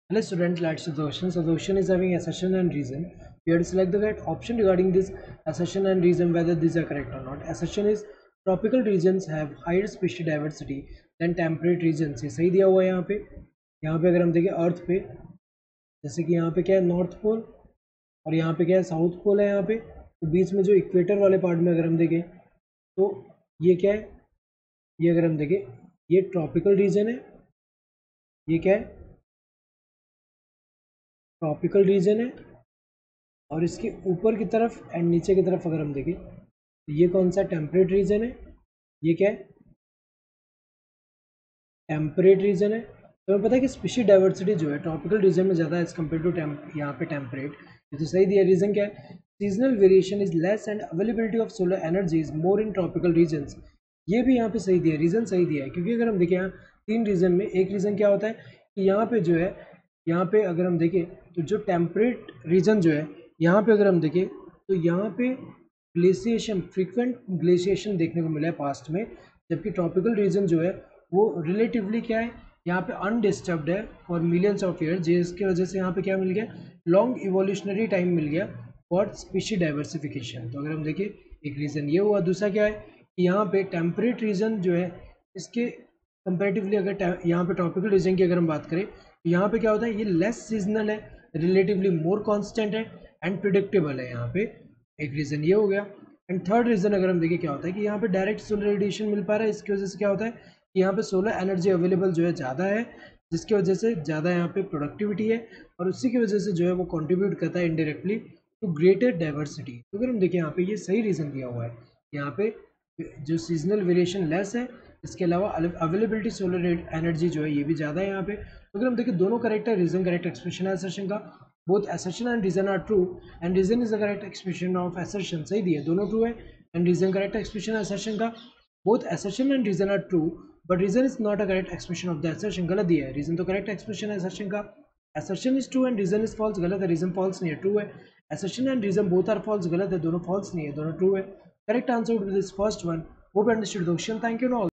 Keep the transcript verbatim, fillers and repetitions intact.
Hello student, let's do the question. So the question is having assertion and reason. We have to select the correct option regarding this assertion and reason whether these are correct or not. Assertion is tropical regions have higher species diversity than temperate regions. ये सही दिया हुआ है यहाँ पे. यहाँ पे अगर हम देखें अर्थ पे, जैसे कि यहाँ पे क्या है नॉर्थ पोल और यहाँ पे क्या है साउथ पोल है. यहाँ पे तो बीच में जो इक्वेटर वाले पार्ट में अगर हम देखें तो ये क्या है, ये अगर हम देखें ये ट्रॉपिकल रीजन है. ये क्या है, ट्रॉपिकल रीजन है. और इसके ऊपर की तरफ एंड नीचे की तरफ अगर हम देखें तो ये कौन सा टेम्परेट रीजन है. ये क्या है, टेम्परेट रीजन है. तो हमें पता है कि स्पीशीज डाइवर्सिटी जो है ट्रॉपिकल रीजन में ज़्यादा है एज कम्पेयर टू टेम्प यहाँ पे टेम्परेट. ये तो सही दिया. रीज़न क्या है, seasonal variation is less and availability of solar energy is more in tropical regions. ये भी यहाँ पे सही दिया, रीज़न सही दिया है. क्योंकि अगर हम देखें यहाँ तीन रीजन में एक रीज़न क्या होता है कि यहाँ पे जो है, यहाँ पे अगर हम देखें तो जो टेम्परेट रीजन जो है यहाँ पे अगर हम देखें तो यहाँ पे ग्लेशिएशन, फ्रीक्वेंट ग्लेशिएशन देखने को मिला है पास्ट में. जबकि ट्रॉपिकल रीजन जो है वो रिलेटिवली क्या है, यहाँ पे अनडिस्टर्ब्ड है फॉर मिलियंस ऑफ ईयर. जिसकी वजह से यहाँ पे क्या मिल गया, लॉन्ग इवोल्यूशनरी टाइम मिल गया फॉर स्पीशीज डाइवर्सिफिकेशन. तो अगर हम देखें एक रीज़न ये हुआ. दूसरा क्या है कि यहाँ पे टेम्परेट रीजन जो है इसके कंपेरेटिवली अगर यहाँ पे ट्रॉपिकल रीजन की अगर हम बात करें तो यहाँ पे क्या होता है, ये लेस सीजनल है, रिलेटिवली मोर कॉन्स्टेंट है एंड प्रिडिक्टेबल है. यहाँ पे एक रीज़न ये हो गया. एंड थर्ड रीज़न अगर हम देखें क्या होता है कि यहाँ पे डायरेक्ट सोलर रेडिएशन मिल पा रहा है. इसकी वजह से क्या होता है कि यहाँ पे सोलर एनर्जी अवेलेबल जो है ज़्यादा है, जिसकी वजह से ज़्यादा यहाँ पे प्रोडक्टिविटी है और उसी की वजह से जो है वो कंट्रीब्यूट करता है इनडायरेक्टली टू ग्रेटर डाइवर्सिटी. तो अगर हम देखें यहाँ पे ये सही रीज़न दिया हुआ है. यहाँ पे जो सीजनल वेरिएशन लेस है, इसके अलावा अवेलेबिलिटी सोलर एनर्जी जो है ये भी ज़्यादा है यहाँ पे. तो अगर हम देखें दोनों करेक्ट है. रीज़न करेक्ट एक्सप्रेशन है असर्शन का. Both assertion and reason are true and reason is the correct expression of assertion. सही दिया, दोनों ट्रू है. एंड रीजन करेक्ट एक्सप्रेशन है assertion का. Both assertion and reason are true but reason is not a correct expression of the assertion. गलत दिया है. Reason तो करेक्ट एक्सप्रेशन है assertion का. assertion is true and reason is false. गलत है. रीजन false नहीं है, ट्रू है. assertion and reason both are false. गलत है, दोनों false नहीं है, दोनों ट्रू है. Correct answer would be this first one. Hope you understood the question. Thank you and all.